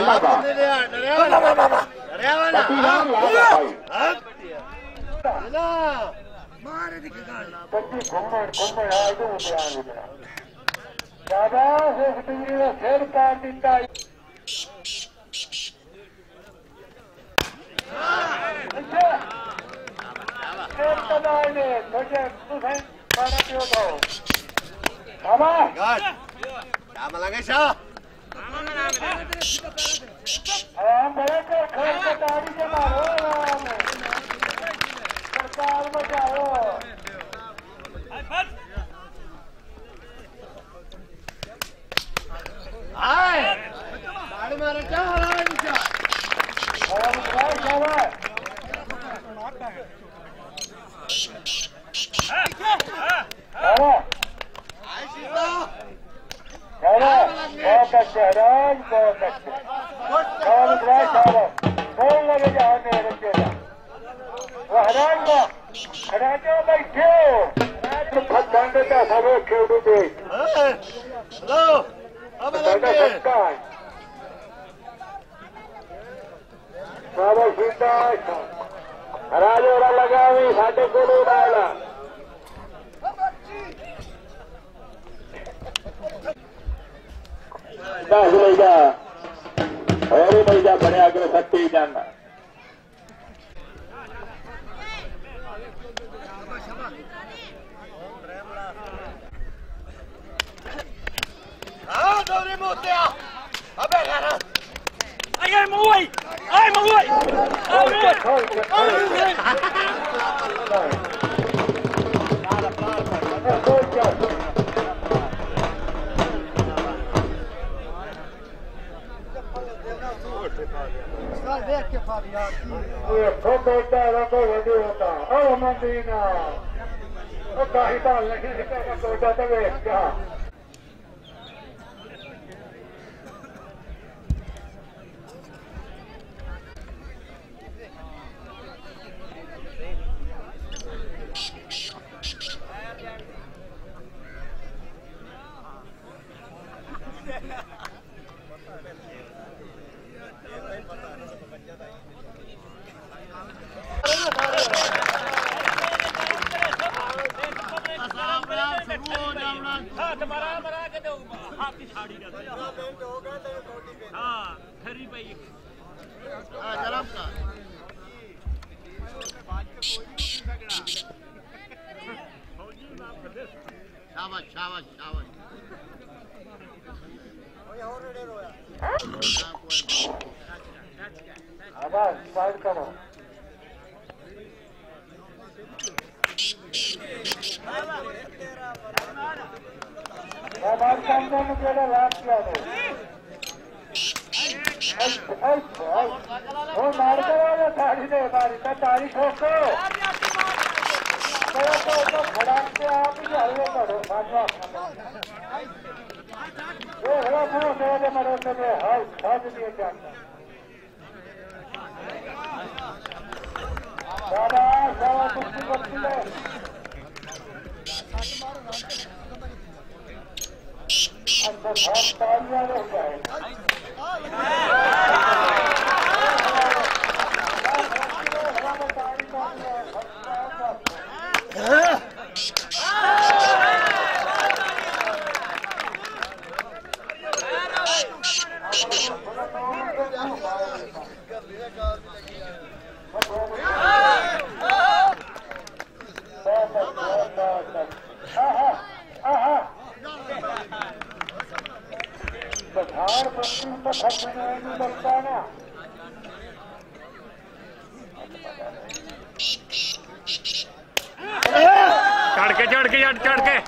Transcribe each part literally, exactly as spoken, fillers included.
चढ़ के चढ़ के चढ़ के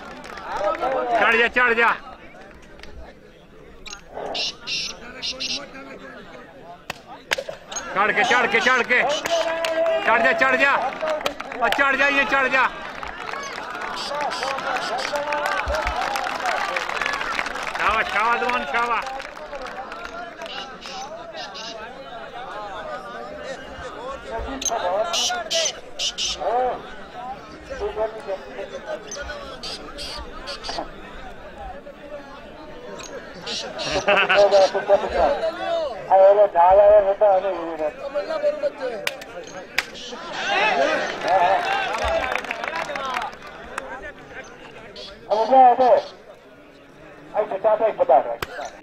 चढ़ जा चढ़ जा चढ़ के चढ़ के चढ़ के चढ़ जा चढ़ जा और चढ़ जा ये चढ़ जा शाबाश शाबाश दुमान शाबाश अरे ढाला है बेटा अरे ये कमलना बोल बच्चे अब क्या है तो आई बता दो बता दो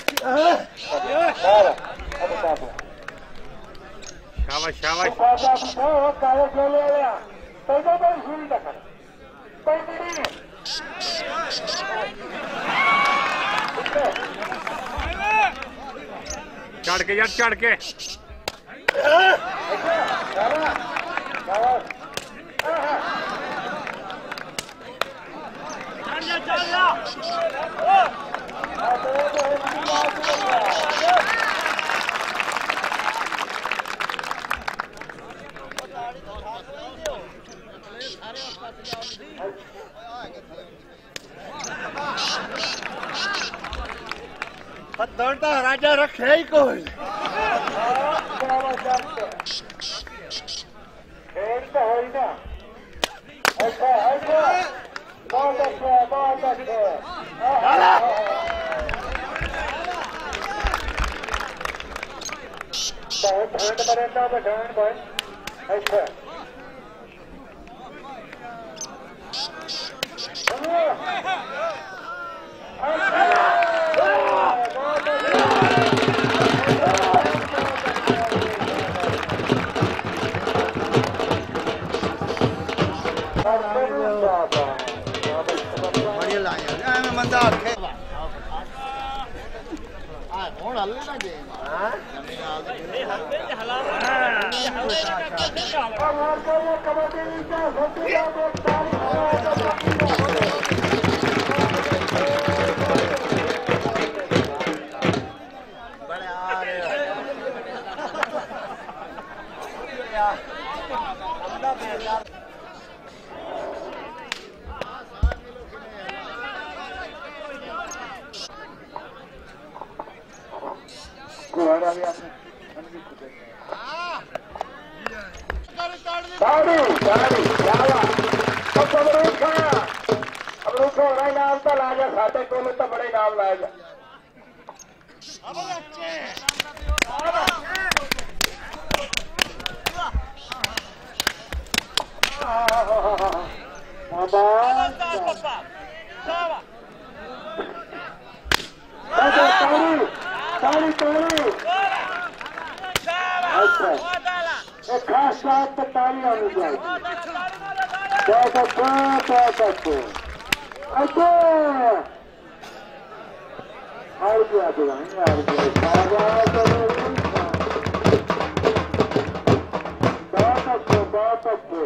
यार अब बता दो शाबाश शाबाश वो कागज ले ले आया पैसा तो शुरू कर पैसा नहीं चढ़ के यार चढ़ के दौड़ता राजा रखे ही कोई खेलता हो ना अच्छा अच्छा बहुत अच्छा बहुत अच्छा बहुत ठंड बरेंदा में ठंड भाई अच्छा दारू दारू जावा अब अमरूद खा अमरूद को बड़ा इनाम तो लाजा खाते को तो बड़ा इनाम लाजा ताली ताली अच्छा एक खास बात तो ताली आनी चाहिए बहुत अच्छा बहुत अच्छा अच्छा और क्या दिलाएंगे और क्या बहुत अच्छे बहुत अच्छे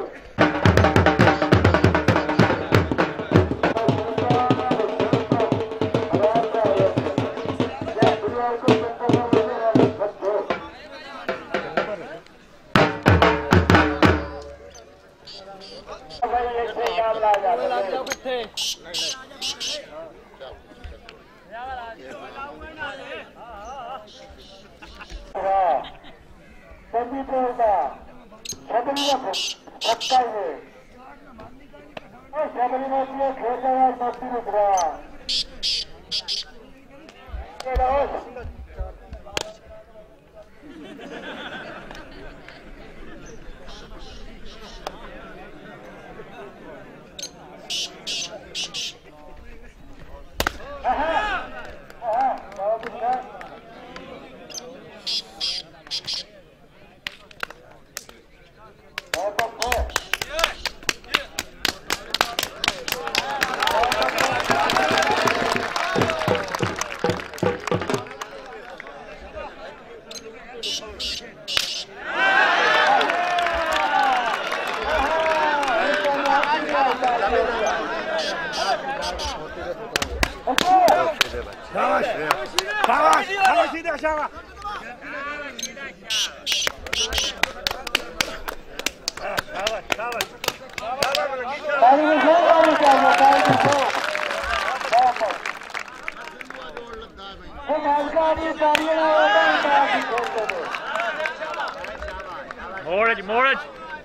More it, more it.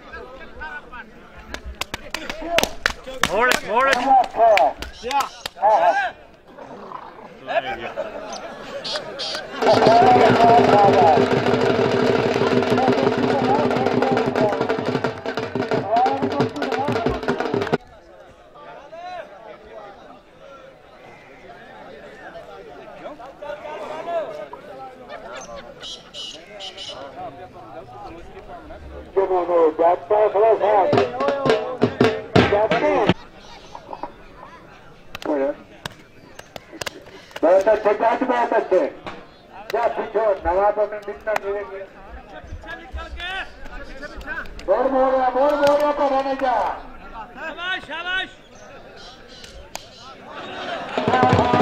More it, more it. Yeah. बहुत अच्छे जाट, बहुत अच्छे जा पीछे नवाब में मिलना मिलेंगे। बोर बोरिया बोर बोरिया पर रहने जा। शाबाश शाबाश।